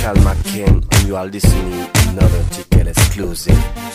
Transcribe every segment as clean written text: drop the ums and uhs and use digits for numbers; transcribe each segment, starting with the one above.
Calma King, and you are listening to another ticket exclusive.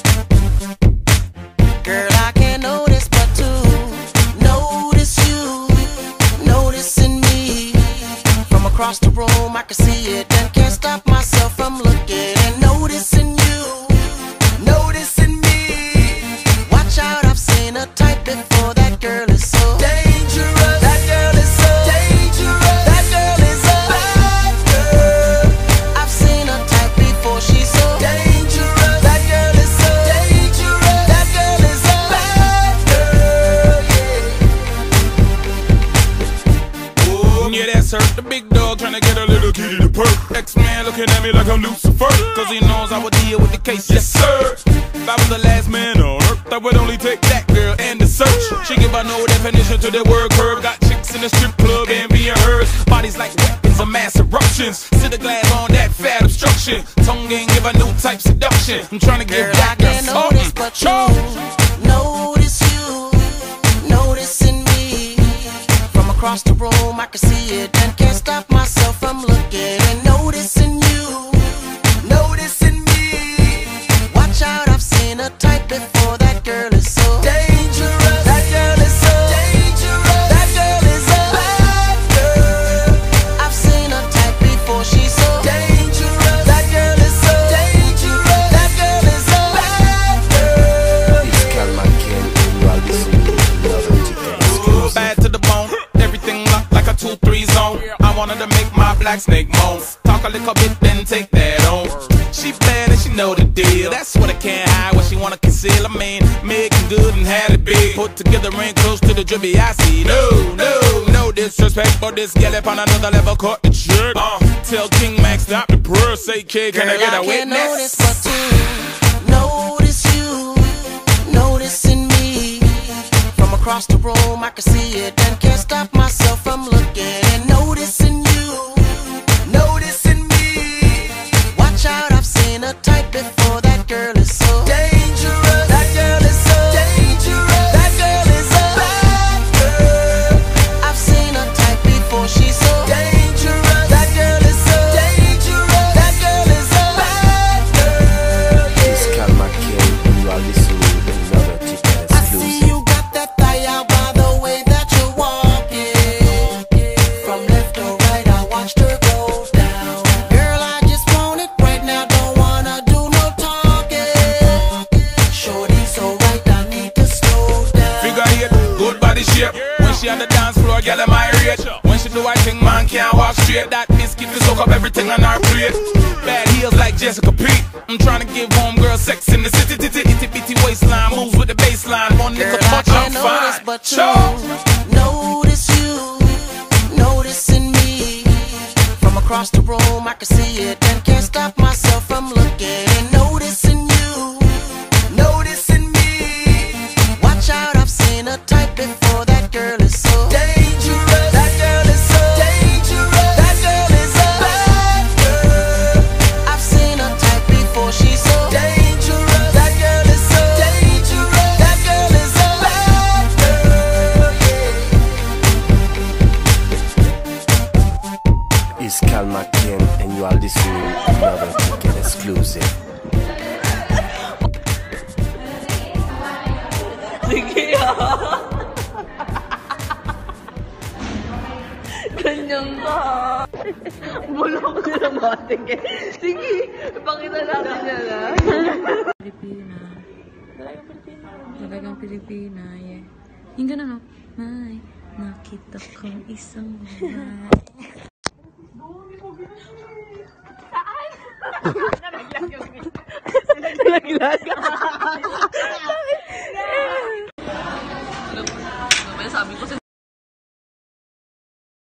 Girl, I can't notice but to notice you, noticing me. From across the room I can see it and can't stop myself from looking and noticing you, noticing me. Watch out, I've seen a type before. That girl is so dangerous. That girl is so dangerous. That girl is a bad girl. I've seen a type before. She's so dangerous. That girl is so dangerous. That girl is a bad girl. Yeah. Oh, yeah, that's her. The big dog trying to get a little kitty to perk. X-Man looking at me like I'm Lucifer, cause he knows I would deal with the case. Yes, sir. If I was the last man on earth, I would only take that girl and the search. She give her no definition to the word curve. Got chicks in the strip club and being hers. Bodies like weapons of mass eruptions. Sit the glass on that fat obstruction. Tongue ain't give her new type seduction. I'm trying to give that girl something. But notice you, noticing me. From across the room I can see it and can't stop myself from looking and noticing you, noticing me. Watch out, I've seen a type before. That girl is so dangerous. That girl is so dangerous. That girl is a bad girl. I've seen a type before. She's so dangerous. That girl is so dangerous. That girl is a bad girl. It's Calma King, and you are listening to another ticket exclusive. Bad to the bone, everything locked like a 2-3 zone. I wanted to make my black snake moan. Talk a little bit, then take that on. She bad and she know the deal. That's what I can't hide, what she wanna conceal. I mean, making good and had it big. Put together and close to the drippy I see. No disrespect, but this gal up on another level caught the jerk. Tell King Max stop the purr. Say kid, can I get a witness? Can't notice but to notice you, noticing me. From across the room I can see it and can't stop myself from looking and noticing you, noticing me. Watch out, I've seen a type before. That girl is so dangerous. That girl is so dangerous. That girl is a bad girl. I've seen a type before. She's so dangerous. That girl is so dangerous. That girl is a bad girl. It's Calma King, and you are listening to another ticket I see exclusive. you got that thigh out by the way that you're walking. From left to right, I watched her go down. Girl, I just want it right now, don't wanna do no talking. Shorty so right, I need to slow down. Figure eight, good body shape. When she on the dance floor, girl, am I rate. When she do her thing, man can't walk straight. That biscuit to soak up everything on her plate. Bad heels like Jessica Pete. I'm trying to give homegirl sex in the city. Itty bitty waistline, moves with the baseline. One Girl, nigga I touch, I'm can't notice fine. but to notice you, noticing me. From across the room I can see it and can't stop myself from looking and noticing you, noticing me. Watch out, I've seen a type before. That girl is so dangerous. That girl is so dangerous. That girl is a bad girl. I've seen a type before. She's so dangerous. That girl is so dangerous. That girl is a bad girl. Yeah. It's Calma King, and you are listening to another ticket exclusive. Sige ganyan ka. Bulok ko na mating eh. Sige, ipakita natin yan ha. Pilipina. Talagang Pilipina, yeah. Yung gano'n, no? May nakita kong isang buhay. Saan? Nalaglag.